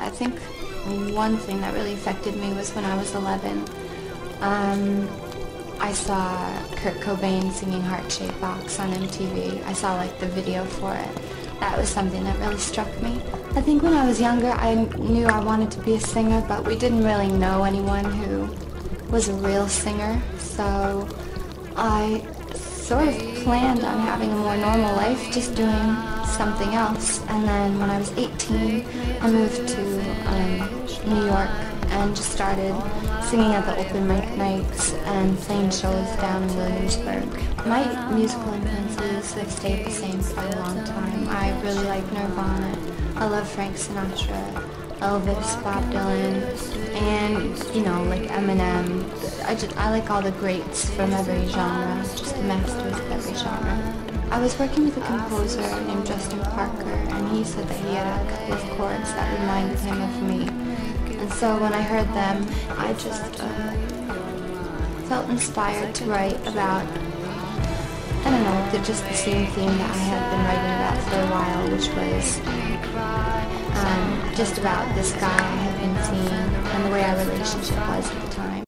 I think one thing that really affected me was when I was 11. I saw Kurt Cobain singing Heart-Shaped Box on MTV. I saw like the video for it. That was something that really struck me. I think when I was younger I knew I wanted to be a singer, but we didn't really know anyone who was a real singer, so I sort of planned on having a more normal life, just doing something else. And then when I was 18, I moved to New York and just started singing at the open mic nights and playing shows down in Williamsburg. My musical influences have stayed the same for a long time. I really like Nirvana. I love Frank Sinatra, Elvis, Bob Dylan, and, you know, like Eminem. I like all the greats from every genre, just the masters of every genre. I was working with a composer named Justin Parker, and he said that he had a couple of chords that reminded him of me. And so when I heard them, I just felt inspired to write about, I don't know, they're just the same theme that I had been writing about for a while, which was just about this guy I had been seeing and the way our relationship was at the time.